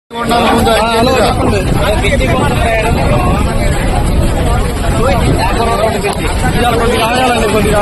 Hello చెప్పండి. కొద్దిగా ఆగాలండి, కొద్దిగా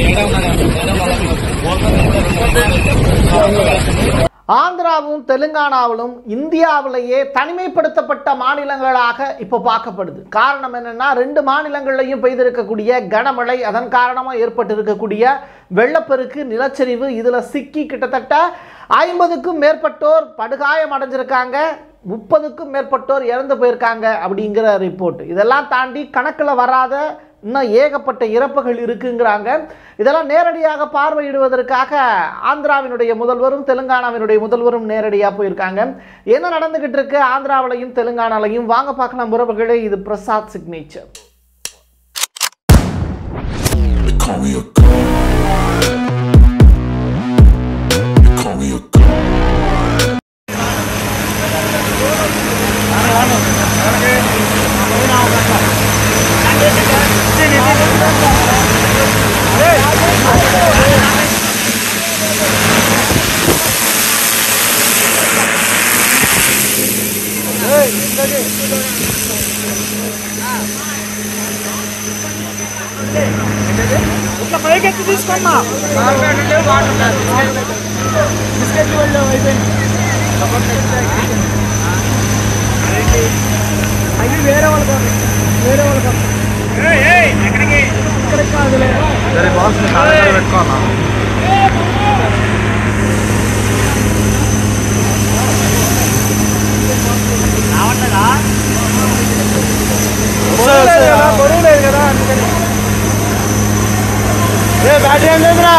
ஆந்திராவும் தெலுங்கானாவிலும் இந்தியாவிலேயே தனிமைப்படுத்தப்பட்ட மாநிலங்களாக இப்போ பார்க்கப்படுது. காரணம் என்னன்னா, ரெண்டு மாநிலங்கள்லையும் பெய்திருக்கக்கூடிய கனமழை, அதன் காரணமாக ஏற்பட்டிருக்கக்கூடிய வெள்ளப்பெருக்கு, நிலச்சரிவு, இதில் சிக்கி கிட்டத்தட்ட 50க்கும் மேற்பட்டோர் படுகாயம் அடைஞ்சிருக்காங்க, 30க்கும் மேற்பட்டோர் இறந்து போயிருக்காங்க அப்படிங்கிற ரிப்போர்ட். இதெல்லாம் தாண்டி கணக்கில் வராத இன்னும் ஏகப்பட்ட இறப்புகள் இருக்குங்கிறாங்க. இதெல்லாம் நேரடியாக பார்வையிடுவதற்காக ஆந்திராவினுடைய முதல்வரும் தெலுங்கானாவினுடைய முதல்வரும் நேரடியாக போயிருக்காங்க. என்ன நடந்துகிட்டு இருக்கு ஆந்திராவிலையும் தெலுங்கானாலையும் வாங்க பார்க்கலாம் உறவுகளே. இது பிரசாத் சிக்னேச்சர். ఇట్లా పైకి ఎత్తి తీసుకున్నా బిస్కెట్ వాళ్ళు అయిపోయింది. అవి వేరే వాళ్ళకి ఇక్కడికి కాదులే పెట్టుకోన్నా. బరువు లేదు కదా, అందుకని బ్యాటరీ ఏం లేదురా.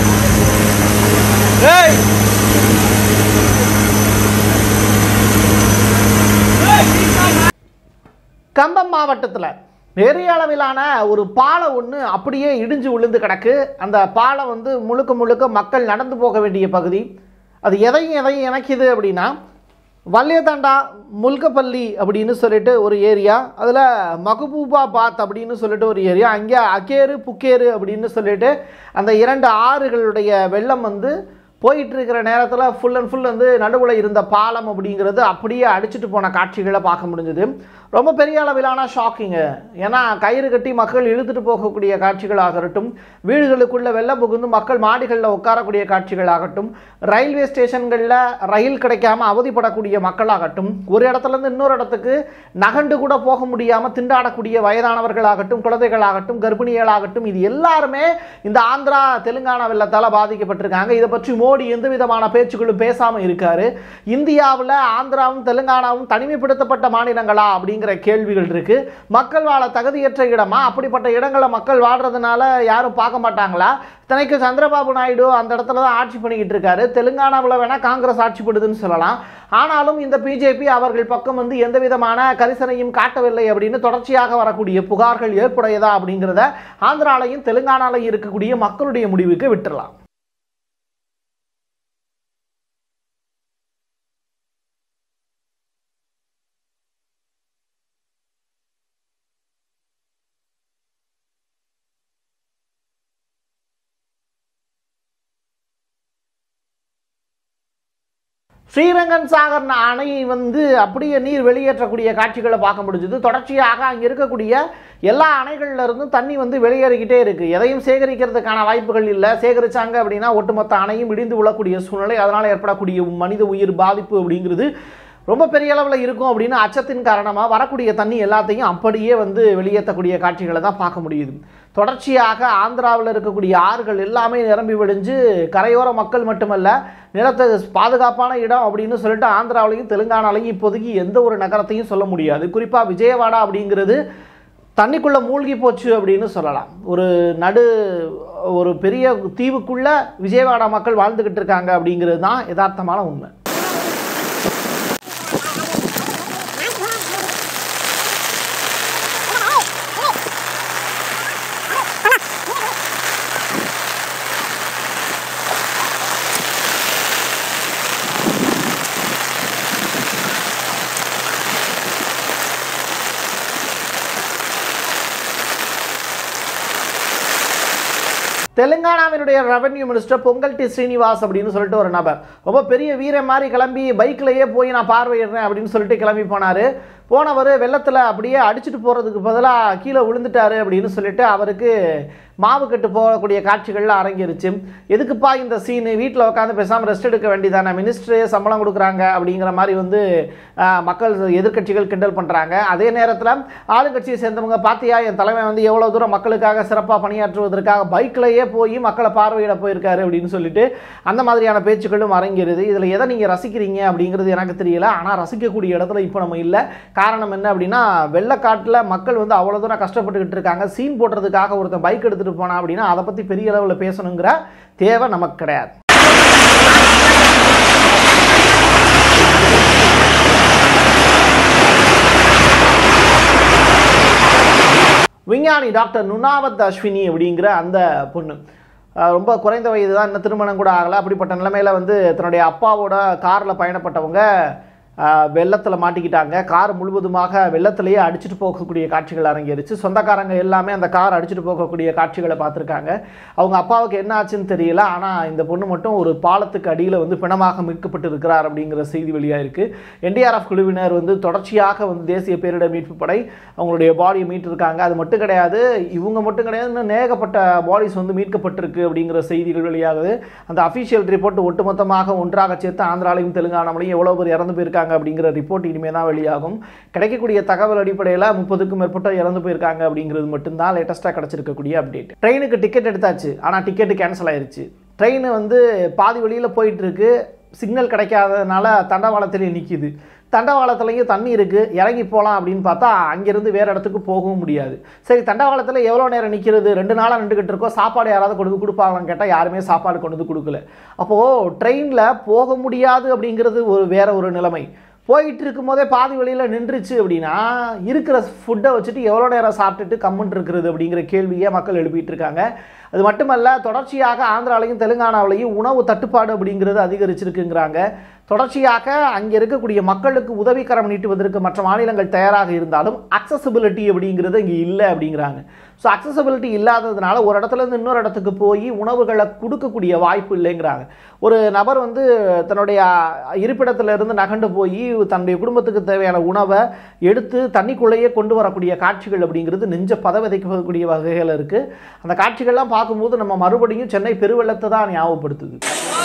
கம்பம் மாவட்டத்தில் பெரிய அளவிலான ஒரு பாலம் ஒன்று அப்படியே இடிஞ்சு விழுந்து கிடக்கு. அந்த பாலம் வந்து முழுக்க மக்கள் நடந்து போக வேண்டிய பகுதி. அது எதையும் இணைக்குது அப்படின்னா, வல்லியதாண்டா முல்கப்பள்ளி அப்படின்னு சொல்லிட்டு ஒரு ஏரியா, அதில் மகபூபாபாத் அப்படின்னு சொல்லிட்டு ஒரு ஏரியா, அங்கே அகேரு புக்கேரு அப்படின்னு சொல்லிட்டு அந்த இரண்டு ஆறுகளுடைய வெள்ளம் வந்து போயிட்டு இருக்கிற நேரத்தில் ஃபுல் அண்ட் ஃபுல் வந்து நடுவில் இருந்த பாலம் அப்படிங்கிறது அப்படியே அடிச்சுட்டு போன காட்சிகளை பார்க்க முடிஞ்சுது. ரொம்ப பெரிய அளவிலான ஷாக்கிங்கு. ஏன்னா கயிறு கட்டி மக்கள் இழுத்துட்டு போகக்கூடிய காட்சிகளாகட்டும், வீடுகளுக்குள்ளே வெள்ளம் புகுந்து மக்கள் மாடிகளில் உட்காரக்கூடிய காட்சிகளாகட்டும், ரயில்வே ஸ்டேஷன்களில் ரயில் கிடைக்காம அவதிப்படக்கூடிய மக்களாகட்டும், ஒரு இடத்துலேருந்து இன்னொரு இடத்துக்கு நகண்டு கூட போக முடியாமல் திண்டாடக்கூடிய வயதானவர்களாகட்டும், குழந்தைகளாகட்டும், கர்ப்பிணிகளாகட்டும், இது எல்லாருமே இந்த ஆந்திரா தெலுங்கானா வெள்ளத்தால் பாதிக்கப்பட்டிருக்காங்க. இதை பற்றி மோடி எந்த விதமான பேச்சுக்களும் பேசாமல் இருக்காரு. இந்தியாவில் ஆந்திராவும் தெலுங்கானாவும் தனிமைப்படுத்தப்பட்ட மாநிலங்களா அப்படிங்கிற கேள்விகள் இருக்கு. மக்கள் வாழ தகுதியற்ற இடமா? அப்படிப்பட்ட இடங்களை மக்கள் வாழ்றதுனால யாரும் பார்க்க மாட்டாங்களா? தனக்கு சந்திரபாபு நாயுடு அந்த இடத்துல தான் ஆட்சி பண்ணிக்கிட்டு இருக்காரு. தெலுங்கானாவில் வேணா காங்கிரஸ் ஆட்சி பண்ணுதுன்னு சொல்லலாம். ஆனாலும் இந்த பிஜேபி அவர்கள் பக்கம் வந்து எந்த விதமான கரிசனையும் காட்டவில்லை அப்படின்னு தொடர்ச்சியாக வரக்கூடிய புகார்கள் ஏற்புடையதா அப்படிங்கிறத ஆந்திராலையும் தெலுங்கானாலையும் இருக்கக்கூடிய மக்களுடைய முடிவுக்கு விட்டுறலாம். ஸ்ரீரங்கன் சாகர் அணை வந்து அப்படியே நீர் வெளியேற்றக்கூடிய காட்சிகளை பார்க்க முடிஞ்சது. தொடர்ச்சியாக அங்கே இருக்கக்கூடிய எல்லா அணைகள்ல இருந்தும் தண்ணி வந்து வெளியேறிக்கிட்டே இருக்குது. எதையும் சேகரிக்கிறதுக்கான வாய்ப்புகள் இல்லை. சேகரித்தாங்க அப்படின்னா ஒட்டுமொத்த அணையும் இடிந்து விழக்கூடிய சூழ்நிலை, அதனால் ஏற்படக்கூடிய மனித உயிர் பாதிப்பு அப்படிங்கிறது ரொம்ப பெரிய அளவில் இருக்கும் அப்படின்னு அச்சத்தின் காரணமாக வரக்கூடிய தண்ணி எல்லாத்தையும் அப்படியே வந்து வெளியேற்றக்கூடிய காட்சிகளை தான் பார்க்க முடியுது. தொடர்ச்சியாக ஆந்திராவில் இருக்கக்கூடிய ஆறுகள் எல்லாமே நிரம்பி வடிஞ்சு கரையோர மக்கள் மட்டுமல்ல, நிலத்தை பாதுகாப்பான இடம் அப்படின்னு சொல்லிட்டு ஆந்திராவிலையும் தெலுங்கானாலையும் இப்போதைக்கு எந்த ஒரு நகரத்தையும் சொல்ல முடியாது. குறிப்பாக விஜயவாடா அப்படிங்கிறது தண்ணிக்குள்ளே மூழ்கி போச்சு அப்படின்னு சொல்லலாம். ஒரு பெரிய தீவுக்குள்ள விஜயவாடா மக்கள் வாழ்ந்துக்கிட்டு இருக்காங்க அப்படிங்கிறது தான் யதார்த்தமான உண்மை. தெலுங்கானாவினுடைய ரெவென்யூ மினிஸ்டர் பொங்கல்டி ஸ்ரீனிவாஸ் அப்படின்னு சொல்லிட்டு ஒரு நபர் ரொம்ப பெரிய வீரன் மாதிரி கிளம்பி பைக்லேயே போய் நான் பார்வையிடுறேன் அப்படின்னு சொல்லிட்டு கிளம்பி போனவர் வெள்ளத்தில் அப்படியே அடிச்சுட்டு போகிறதுக்கு பதிலாக கீழே விழுந்துட்டாரு அப்படின்னு சொல்லிட்டு அவருக்கு மாவு கட்டு போகக்கூடிய காட்சிகள்லாம் அரங்கிருச்சு. எதுக்குப்பா இந்த சீனு, வீட்டில் உட்காந்து பேசாமல் ரெஸ்ட் எடுக்க வேண்டியதானே, மினிஸ்டரே சம்பளம் கொடுக்குறாங்க அப்படிங்கிற மாதிரி வந்து மக்கள் எதிர்கட்சிகள் கிண்டல் பண்ணுறாங்க. அதே நேரத்தில் ஆளுங்கட்சியை சேர்ந்தவங்க பார்த்தியா என் தலைமை வந்து எவ்வளோ தூரம் மக்களுக்காக சிறப்பாக பணியாற்றுவதற்காக பைக்லேயே போய் மக்களை பார்வையிட போயிருக்காரு அப்படின்னு சொல்லிட்டு அந்த மாதிரியான பேச்சுக்களும் அரங்கிருது. இதில் எதை நீங்கள் ரசிக்கிறீங்க அப்படிங்கிறது எனக்கு தெரியல. ஆனால் ரசிக்கக்கூடிய இடத்துல இப்போ நம்ம இல்லை. காரணம் என்ன அப்படின்னா, வெள்ளக்காட்டில் மக்கள் வந்து அவ்வளோ தூரம் கஷ்டப்பட்டுக்கிட்டு இருக்காங்க. சீன் போடுறதுக்காக ஒருத்தன் பைக் எடுத்துகிட்டு போனா அப்படின்னா அதை பற்றி பெரிய அளவில் பேசணுங்கிற தேவை நமக்கு கிடையாது. விஞ்ஞானி டாக்டர் நுனாவத் அஸ்வினி அப்படிங்கிற அந்த பொண்ணு ரொம்ப குறைந்த வயது தான், இன்னும் திருமணம் கூட ஆகலை. அப்படிப்பட்ட நிலைமையில் வந்து தன்னுடைய அப்பாவோட காரில் பயணப்பட்டவங்க வெள்ளத்தில் மாட்டிக்கிட்டாங்க. கார் முழுவதுமாக வெள்ளத்திலேயே அடிச்சுட்டு போகக்கூடிய காட்சிகள் அரங்கேறிச்சு. சொந்தக்காரங்க எல்லாமே அந்த கார் அடிச்சுட்டு போகக்கூடிய காட்சிகளை பார்த்துருக்காங்க. அவங்க அப்பாவுக்கு என்ன ஆச்சுன்னு தெரியல. ஆனால் இந்த பொண்ணு மட்டும் ஒரு பாலத்துக்கு அடியில் வந்து பிணமாக மீட்கப்பட்டு இருக்கிறார் அப்படிங்கிற செய்தி வெளியாக இருக்குது. என்டிஆர்எஃப் குழுவினர் வந்து தொடர்ச்சியாக வந்து தேசிய பேரிடர் மீட்பு படை அவங்களுடைய பாடியை மீட்டிருக்காங்க. அது மட்டும் கிடையாது, இவங்க மட்டும் கிடையாது, இன்னும் ஏகப்பட்ட பாடிஸ் வந்து மீட்கப்பட்டிருக்கு அப்படிங்கிற செய்திகள் வெளியாகுது. அந்த அஃபிஷியல் ரிப்போர்ட் ஒட்டுமொத்தமாக ஒன்றாக சேர்த்து ஆந்திராலையும் தெலுங்கானாவிலையும் எவ்வளோ பேர் இறந்து போயிருக்காங்க அப்படிங்கிற ரிப்போர்ட் இனிமேல் தான் வெளியாகும். கிடைக்கக்கூடிய தகவல் அடிப்படையில் 30க்கும் மேற்பட்ட இறந்து போயிருக்காங்க அப்படிங்கிறது மட்டும்தான் லேட்டஸ்ட்டாக கிடச்சிருக்கக்கூடிய அப்டேட். ட்ரெயினுக்கு டிக்கெட் எடுத்தாச்சு, ஆனால் டிக்கெட்டு கேன்சல் ஆயிடுச்சு. ட்ரெயின் வந்து பாதி வழியில் போயிட்டு இருக்கு, சிக்னல் கிடைக்காததுனால தண்டவாளத்திலே நிற்கிது. தண்டவாளத்துலேயும் தண்ணி இருக்குது, இறங்கி போகலாம் அப்படின்னு பார்த்தா அங்கேருந்து வேறு இடத்துக்கு போகவும் முடியாது. சரி, தண்டவாளத்தில் எவ்வளோ நேரம் நிற்கிறது, 2 நாளாக நின்றுக்கிட்டு இருக்கோம், சாப்பாடு யாராவது கொடுப்பாங்களான்னு கேட்டால் யாருமே சாப்பாடு கொண்டு வந்து கொடுக்கல. அப்போது ட்ரெயினில் போக முடியாது அப்படிங்கிறது வேற ஒரு நிலைமை. போயிட்டு இருக்கும் போதே பாதி வழியில் நின்றுச்சு அப்படின்னா இருக்கிற ஃபுட்டை வச்சுட்டு எவ்வளோ நேரம் சாப்பிட்டுட்டு கம்முன்னு இருக்கிறது அப்படிங்கிற கேள்வியை மக்கள் எழுப்பிட்டு இருக்காங்க. அது மட்டுமல்ல, தொடர்ச்சியாக ஆந்திராவிலையும் தெலுங்கானாவிலையும் உணவு தட்டுப்பாடு அப்படிங்கிறது அதிகரிச்சிருக்குங்கிறாங்க. தொடர்ச்சியாக அங்கே இருக்கக்கூடிய மக்களுக்கு உதவிக்கரம் நீட்டுவதற்கு மற்ற மாநிலங்கள் தயாராக இருந்தாலும் அக்சசிபிலிட்டி அப்படிங்கிறது இங்கே இல்லை அப்படிங்கிறாங்க. ஸோ அக்சசிபிலிட்டி இல்லாததுனால ஒரு இடத்துலேருந்து இன்னொரு இடத்துக்கு போய் உணவுகளை கொடுக்கக்கூடிய வாய்ப்பு இல்லைங்கிறாங்க. ஒரு நபர் வந்து தன்னுடைய இருப்பிடத்திலிருந்து நகண்டு போய் தன்னுடைய குடும்பத்துக்கு தேவையான உணவை எடுத்து தண்ணிக்குள்ளேயே கொண்டு வரக்கூடிய காட்சிகள் அப்படிங்கிறது நெஞ்ச பதவிதைக்கக்கூடிய வகைகள் இருக்குது. அந்த காட்சிகள்லாம் பார்க்கும்போது நம்ம மறுபடியும் சென்னை பெருவெள்ளத்தை தான் ஞாபகப்படுத்துது.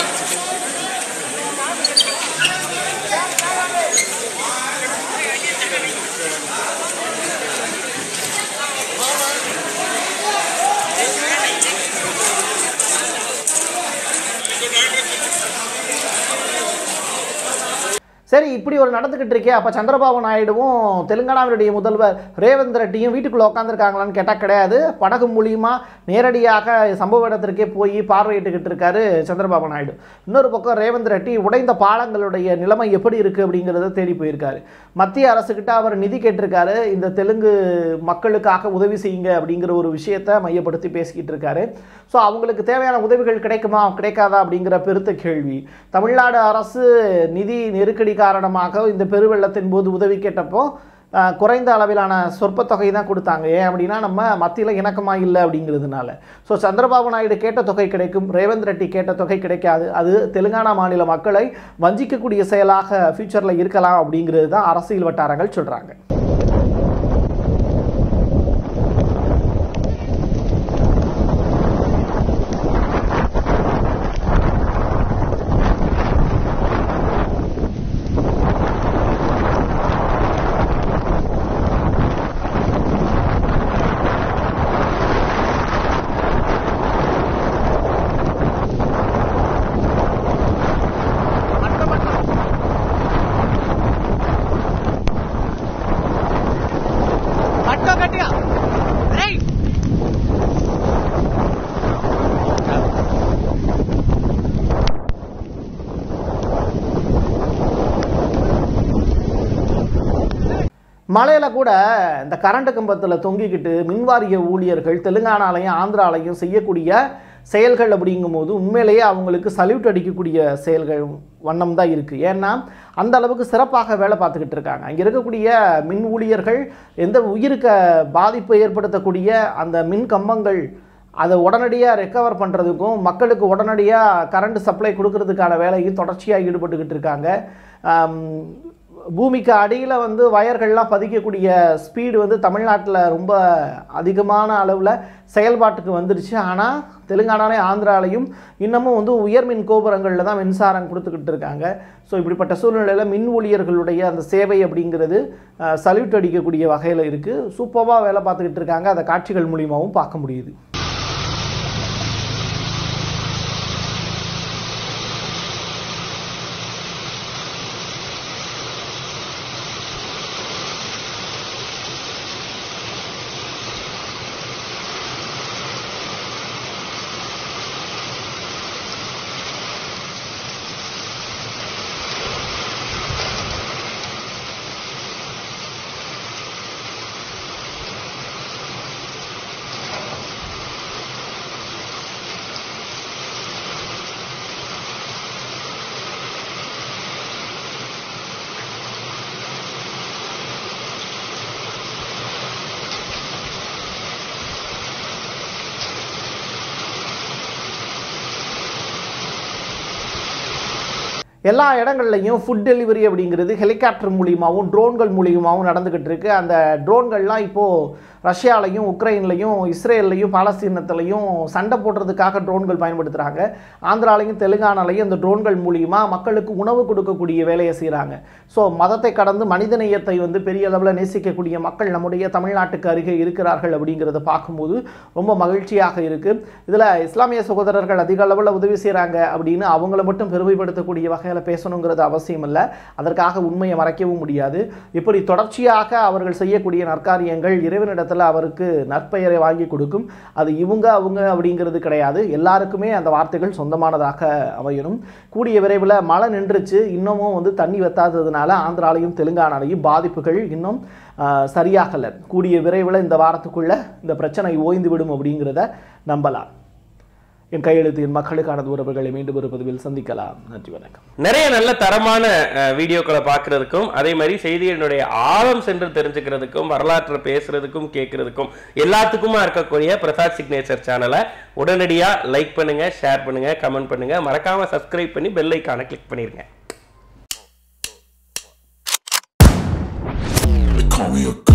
சரி, இப்படி ஒரு நடந்துக்கிட்டு இருக்கே, அப்போ சந்திரபாபு நாயுடுவும் தெலுங்கானாவினுடைய முதல்வர் ரேவந்த் ரெட்டியும் வீட்டுக்குள்ளே உட்காந்துருக்காங்களான்னு கேட்டால் கிடையாது. படகு மூலியமாக நேரடியாக சம்பவ இடத்திற்கே போய் பார்வையிட்டுக்கிட்டு இருக்காரு சந்திரபாபு நாயுடு. இன்னொரு பக்கம் ரேவந்த் ரெட்டி உடைந்த பாலங்களுடைய நிலைமை எப்படி இருக்குது அப்படிங்கிறத தேடி போயிருக்காரு. மத்திய அரசுக்கிட்ட அவர் நிதி கேட்டிருக்காரு, இந்த தெலுங்கு மக்களுக்காக உதவி செய்யுங்க அப்படிங்கிற ஒரு விஷயத்தை மையப்படுத்தி பேசிக்கிட்டு இருக்காரு. ஸோ அவங்களுக்கு தேவையான உதவிகள் கிடைக்குமா கிடைக்காதா அப்படிங்கிற பெருத்த கேள்வி. தமிழ்நாடு அரசு நிதி நெருக்கடி காரணமாக இந்த பெருவெள்ளத்தின் போது உதவி கேட்டப்போ குறைந்த அளவிலான சொற்ப தொகை தான் கொடுத்தாங்க. ஏன் அப்படின்னா நம்ம மத்தியில் இணக்கமாக இல்லை அப்படிங்கிறதுனால. ஸோ சந்திரபாபு நாயுடு கேட்ட தொகை கிடைக்கும், ரேவந்த் ரெட்டி கேட்ட தொகை கிடைக்காது. அது தெலுங்கானா மாநில மக்களை வஞ்சிக்கக்கூடிய செயலாக ஃபியூச்சரில் இருக்கலாம் அப்படிங்கிறது தான் அரசியல் வட்டாரங்கள் சொல்கிறாங்க. மலையில் கூட இந்த கரண்ட் கம்பத்தில் தொங்கிக்கிட்டு மின்வாரிய ஊழியர்கள் தெலுங்கானாலையும் ஆந்திராலையும் செய்யக்கூடிய செயல்கள் அப்படிங்கும்போது உண்மையிலேயே அவங்களுக்கு சல்யூட் அடிக்கக்கூடிய செயல்கள் வண்ணம் தான் இருக்குது. ஏன்னா அந்த அளவுக்கு சிறப்பாக வேலை பார்த்துக்கிட்டு இருக்காங்க. அங்கே இருக்கக்கூடிய மின் ஊழியர்கள் எந்த உயிருக்கு பாதிப்பை ஏற்படுத்தக்கூடிய அந்த மின் கம்பங்கள் அதை உடனடியாக ரெக்கவர் பண்ணுறதுக்கும் மக்களுக்கு உடனடியாக கரண்ட் சப்ளை கொடுக்கறதுக்கான வேலையும் தொடர்ச்சியாக ஈடுபட்டுக்கிட்டு இருக்காங்க. பூமிக்கு அடியில் வந்து வயர்கள்லாம் பதிக்கக்கூடிய ஸ்பீடு வந்து தமிழ்நாட்டில் ரொம்ப அதிகமான அளவில் செயல்பாட்டுக்கு வந்துடுச்சு. ஆனால் தெலுங்கானாலையும் ஆந்திராலையும் இன்னமும் வந்து உயர்மின் கோபுரங்களில் தான் மின்சாரம் கொடுத்துக்கிட்டு இருக்காங்க. ஸோ இப்படிப்பட்ட சூழ்நிலையில் மின் ஊழியர்களுடைய அந்த சேவை அப்படிங்கிறது சல்யூட் அடிக்கக்கூடிய வகையில் இருக்குது. சூப்பராக வேலை பார்த்துக்கிட்டு இருக்காங்க. அதை காட்சிகள் மூலியமாகவும் பார்க்க முடியுது. எல்லா இடங்கள்லையும் ஃபுட் டெலிவரி அப்படிங்கிறது ஹெலிகாப்டர் மூலியமாகவும் ட்ரோன்கள் மூலியமாகவும் நடந்துக்கிட்டு இருக்குது. அந்த ட்ரோன்கள்லாம் இப்போது ரஷ்யாலையும் உக்ரைன்லையும் இஸ்ரேல்லையும் பாலஸ்தீனத்துலையும் சண்டை போடுறதுக்காக ட்ரோன்கள் பயன்படுத்துகிறாங்க. ஆந்திராலையும் தெலுங்கானாலையும் இந்த ட்ரோன்கள் மூலியமாக மக்களுக்கு உணவு கொடுக்கக்கூடிய வேலையை செய்கிறாங்க. ஸோ மதத்தை கடந்து மனிதநேயத்தை வந்து பெரிய அளவில் நேசிக்கக்கூடிய மக்கள் நம்முடைய தமிழ்நாட்டுக்கு அருகே இருக்கிறார்கள் அப்படிங்கிறத பார்க்கும்போது ரொம்ப மகிழ்ச்சியாக இருக்குது. இதில் இஸ்லாமிய சகோதரர்கள் அதிக அளவில் உதவி செய்கிறாங்க அப்படின்னு அவங்கள மட்டும் பெருமைப்படுத்தக்கூடிய வகையில் பேசணுங்கிறது அவசியம் இல்லை. அதற்காக உண்மையை மறைக்கவும் முடியாது. இப்படி தொடர்ச்சியாக அவர்கள் செய்யக்கூடிய நற்காரியங்கள் இறைவனிடத்தில் அவருக்கு நற்பெயரை வாங்கி கொடுக்கும். அது இவங்க அவங்க அப்படிங்கிறது கிடையாது. எல்லாருக்குமே அந்த வார்த்தைகள் சொந்தமானதாக அமையணும். கூடிய விரைவில் மழை நின்றுச்சு, இன்னமும் வந்து தண்ணி வத்தாததுனால ஆந்திராலையும் தெலுங்கானாலையும் பாதிப்புகள் இன்னும் சரியாகலை. கூடிய விரைவில் இந்த வாரத்துக்குள்ள இந்த பிரச்சனை ஓய்ந்து விடும் அப்படிங்கிறத நம்பலாம். என் கையெழுத்து என் மக்களுக்கான உறவுகளை மீண்டும் ஒரு பதிவில் சந்திக்கலாம். நன்றி, வணக்கம். நிறைய நல்ல தரமான வீடியோக்களை பார்க்கறதுக்கும் அதே மாதிரி செய்திகளுடைய ஆழம் சென்று தெரிஞ்சுக்கிறதுக்கும் வரலாற்றை பேசுறதுக்கும் கேட்கறதுக்கும் எல்லாத்துக்குமா இருக்கக்கூடிய பிரசாத் சிக்னேச்சர் சேனலை உடனடியா லைக் பண்ணுங்க, ஷேர் பண்ணுங்க, கமெண்ட் பண்ணுங்க, மறக்காம சப்ஸ்கிரைப் பண்ணி பெல் ஐகானை கிளிக் பண்ணிருங்க.